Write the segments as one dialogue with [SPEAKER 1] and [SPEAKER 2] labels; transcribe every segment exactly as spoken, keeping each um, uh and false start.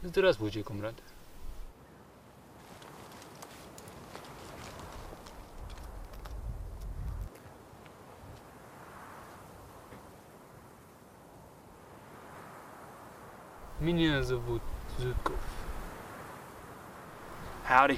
[SPEAKER 1] Здравствуйте, комрад. Меня зовут Zhukov.
[SPEAKER 2] Howdy.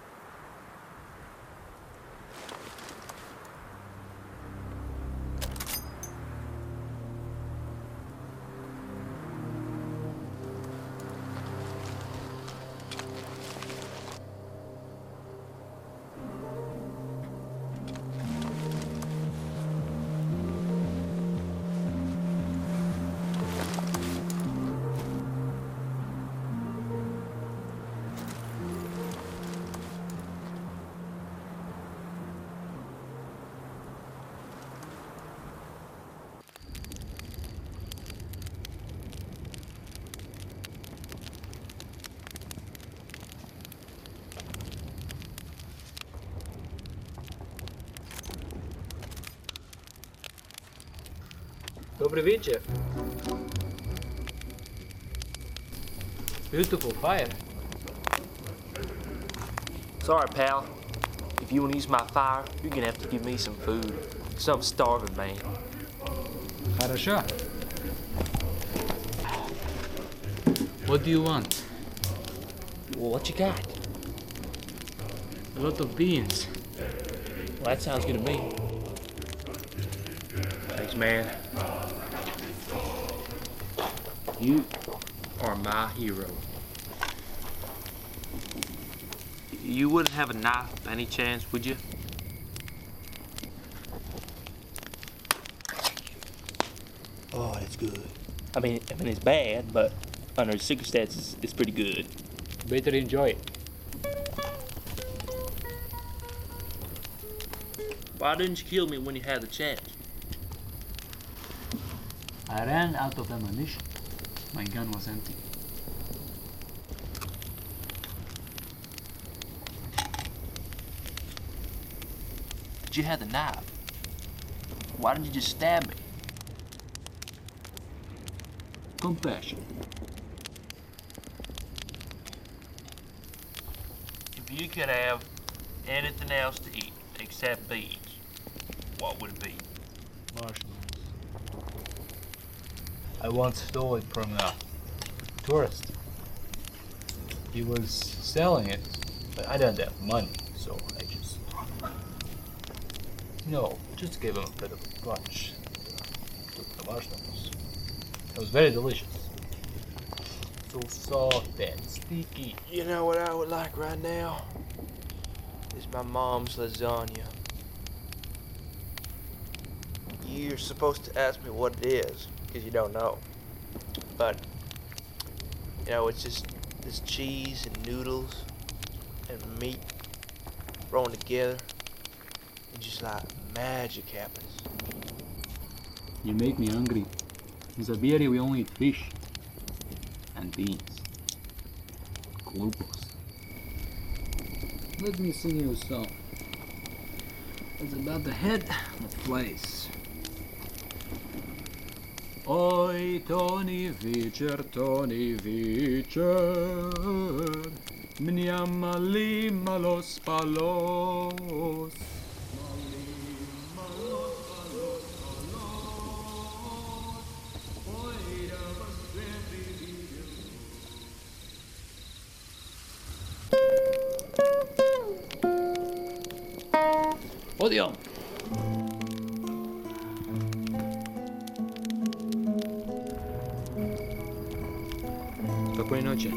[SPEAKER 3] Добрый вечер. Beautiful fire.
[SPEAKER 2] Sorry, pal. If you want to use my fire, you're gonna have to give me some food. Cause I'm starving, man.
[SPEAKER 1] Хорошо. What do you want?
[SPEAKER 2] Well, what you got?
[SPEAKER 1] A lot of beans.
[SPEAKER 2] Well, that sounds good to me. Thanks, man. You are my hero. You wouldn't have a knife by any chance, would you? Oh, that's good. I mean, I mean, it's bad, but under the circumstances, it's pretty good.
[SPEAKER 1] Better enjoy it.
[SPEAKER 2] Why didn't you kill me when you had the chance?
[SPEAKER 1] I ran out of ammunition. My gun was empty.
[SPEAKER 2] But you had the knife. Why didn't you just stab me?
[SPEAKER 1] Compassion.
[SPEAKER 2] If you could have anything else to eat except beans, what would it be?
[SPEAKER 3] Marshmallows. I once stole it from a tourist. He was selling it, but I didn't have money, so I just, you know, just gave him a bit of a punch. Took the marshmallows. It was very delicious. So soft and sticky.
[SPEAKER 2] You know what I would like right now? Is my mom's lasagna. You're supposed to ask me what it is, because you don't know. But, you know, it's just this cheese and noodles and meat thrown together, and just like magic happens.
[SPEAKER 1] You make me hungry. In Siberia we only eat fish and beans. Glupos. Let me sing you a song. It's about the head that flies. Oj, Tony вечер, Tony вечер, меня мали малос палос. Подъем! Спокойной ночи.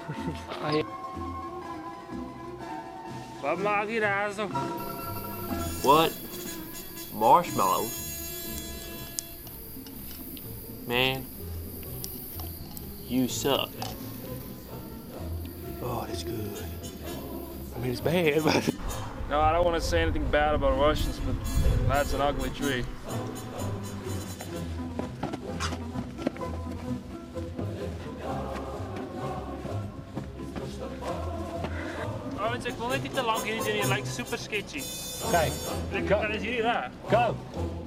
[SPEAKER 4] Wat maak je daar zo?
[SPEAKER 5] What? Marshmallows? Man, you suck. Oh, that's good. I mean, it's bad, but...
[SPEAKER 4] No, I don't want to say anything bad about Russians, but that's an ugly tree. Oh, ik wil net niet te lang, jullie lijkt super sketchy.
[SPEAKER 3] Kijk,
[SPEAKER 4] Dan is jullie daar.
[SPEAKER 3] go!